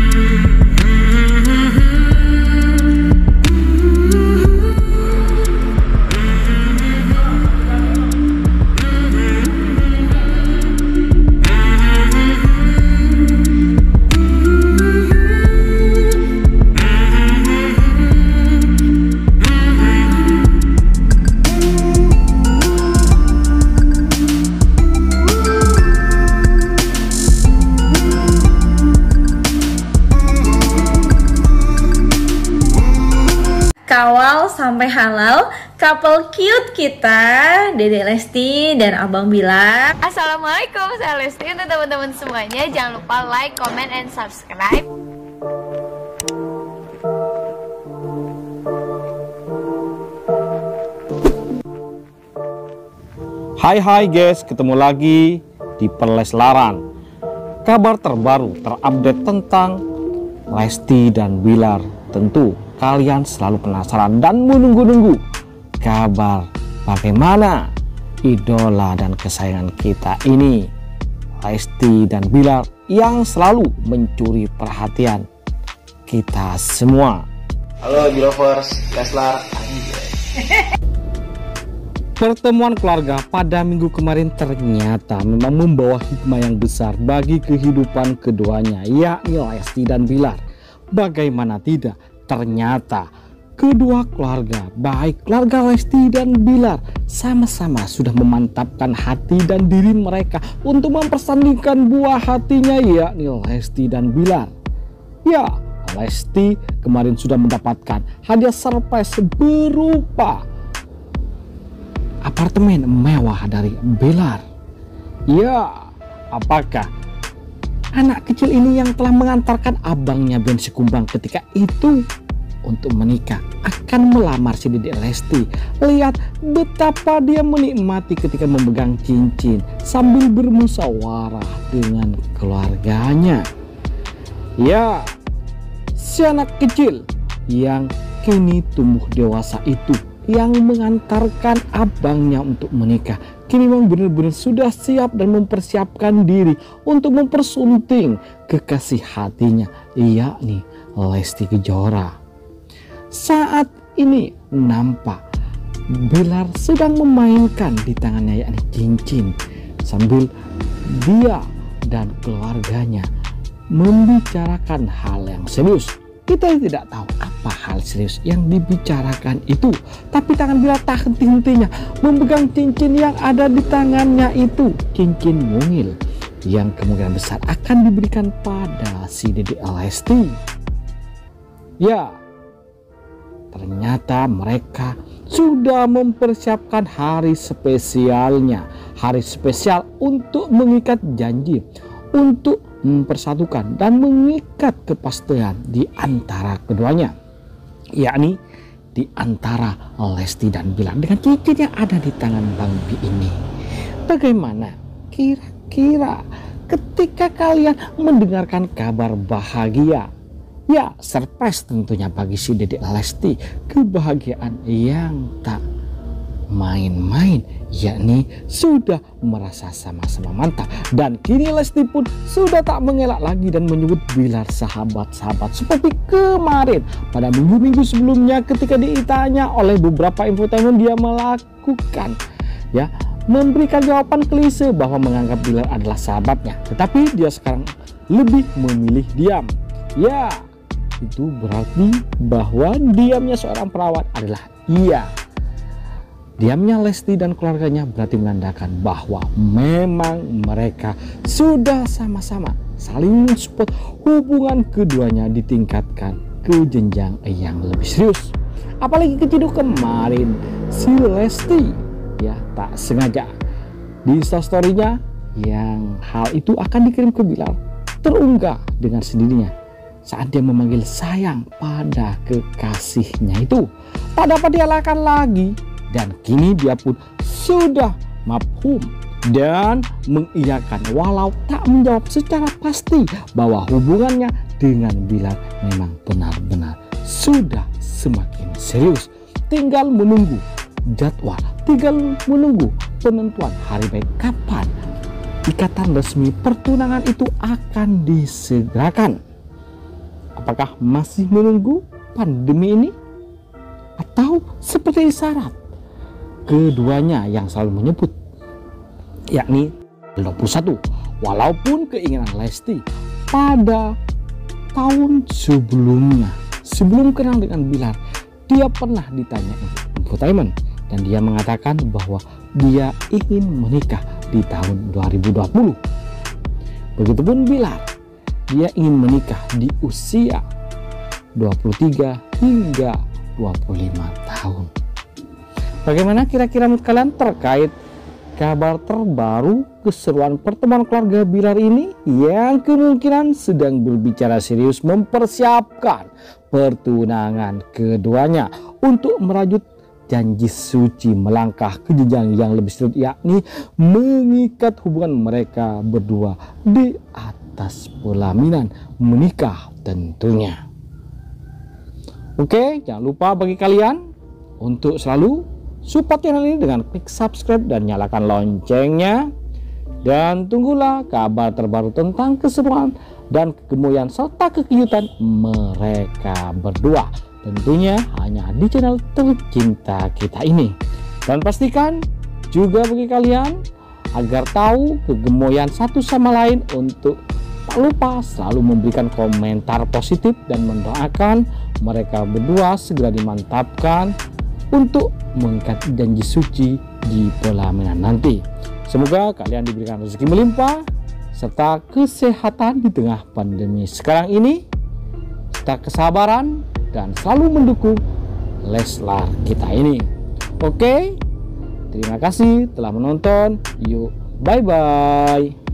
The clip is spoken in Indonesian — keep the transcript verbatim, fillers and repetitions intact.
Kawal sampai halal, couple cute kita, Dedek Lesti dan Abang Bilar. Assalamualaikum, saya Lesti. Untuk teman-teman semuanya, jangan lupa like, comment, and subscribe. Hai hai guys, ketemu lagi di Perleslaran. Kabar terbaru terupdate tentang Lesti dan Bilar. Tentu kalian selalu penasaran dan menunggu-nunggu kabar bagaimana idola dan kesayangan kita ini, Lesti dan Bilar, yang selalu mencuri perhatian kita semua. Halo Bilovers, Leslar. Pertemuan keluarga pada minggu kemarin ternyata memang membawa hikmah yang besar bagi kehidupan keduanya, yakni Lesti dan Bilar. Bagaimana tidak, ternyata kedua keluarga, baik keluarga Lesti dan Bilar, sama-sama sudah memantapkan hati dan diri mereka untuk mempersandingkan buah hatinya, yakni Lesti dan Bilar. Ya, Lesti kemarin sudah mendapatkan hadiah surprise berupa apartemen mewah dari Bilar. Ya, apakah anak kecil ini yang telah mengantarkan abangnya Ben Sikumbang ketika itu untuk menikah akan melamar si Dedek Lesti? Lihat betapa dia menikmati ketika memegang cincin sambil bermusyawarah dengan keluarganya. Ya, si anak kecil yang kini tumbuh dewasa itu yang mengantarkan abangnya untuk menikah kini memang benar-benar sudah siap dan mempersiapkan diri untuk mempersunting kekasih hatinya, yakni Lesti Kejora. Saat ini nampak Bilar sedang memainkan di tangannya yakni cincin sambil dia dan keluarganya membicarakan hal yang serius. Kita tidak tahu apa hal serius yang dibicarakan itu, tapi tangan Bilar tak henti-hentinya memegang cincin yang ada di tangannya itu, cincin mungil yang kemungkinan besar akan diberikan pada si Dedek Lesti. Ya, ternyata mereka sudah mempersiapkan hari spesialnya, hari spesial untuk mengikat janji, untuk mempersatukan dan mengikat kepastian di antara keduanya, yakni di antara Lesti dan Bilar dengan cincin yang ada di tangan Bang Bi ini. Bagaimana kira-kira ketika kalian mendengarkan kabar bahagia? Ya, surprise tentunya bagi si Dedek Lesti, kebahagiaan yang tak main-main, yakni sudah merasa sama-sama mantap. Dan kini Lesti pun sudah tak mengelak lagi dan menyebut Bilar sahabat-sahabat seperti kemarin pada minggu-minggu sebelumnya ketika ditanya oleh beberapa infotainment, dia melakukan ya memberikan jawaban klise bahwa menganggap Bilar adalah sahabatnya, tetapi dia sekarang lebih memilih diam. Ya, itu berarti bahwa diamnya seorang perawat adalah iya. Diamnya Lesti dan keluarganya berarti menandakan bahwa memang mereka sudah sama-sama saling mensupport hubungan keduanya ditingkatkan ke jenjang yang lebih serius. Apalagi keciduk kemarin si Lesti ya tak sengaja di instastorynya yang hal itu akan dikirim ke Bilar terunggah dengan sendirinya saat dia memanggil sayang pada kekasihnya itu. Tak dapat dielakkan lagi. Dan kini dia pun sudah mafhum dan mengiyakan walau tak menjawab secara pasti bahwa hubungannya dengan Bilar memang benar-benar sudah semakin serius. Tinggal menunggu jadwal, tinggal menunggu penentuan hari baik kapan ikatan resmi pertunangan itu akan disegerakan. apakah masih menunggu pandemi ini? Atau seperti syarat keduanya yang selalu menyebut, yakni dua puluh satu. Walaupun keinginan Lesti pada tahun sebelumnya, sebelum kenal dengan Bilar, dia pernah ditanya infotainment dan dia mengatakan bahwa dia ingin menikah di tahun dua ribu dua puluh. Begitupun Bilar, dia ingin menikah di usia dua puluh tiga hingga dua puluh lima tahun. Bagaimana kira-kira menurut kalian terkait kabar terbaru keseruan pertemuan keluarga Bilar ini yang kemungkinan sedang berbicara serius mempersiapkan pertunangan keduanya untuk merajut janji suci melangkah ke jenjang yang lebih serius, yakni mengikat hubungan mereka berdua di atas pelaminan menikah tentunya. Oke, jangan lupa bagi kalian untuk selalu support channel ini dengan klik subscribe dan nyalakan loncengnya, dan tunggulah kabar terbaru tentang keseruan dan kegemuyan serta kekiutan mereka berdua, tentunya hanya di channel tercinta kita ini. Dan pastikan juga bagi kalian agar tahu kegemuyan satu sama lain, untuk tak lupa selalu memberikan komentar positif dan mendoakan mereka berdua segera dimantapkan untuk mengikat janji suci di pelaminan nanti. Semoga kalian diberikan rezeki melimpah serta kesehatan di tengah pandemi sekarang ini, serta kesabaran dan selalu mendukung Leslar kita ini. Oke, terima kasih telah menonton. Yuk, bye bye.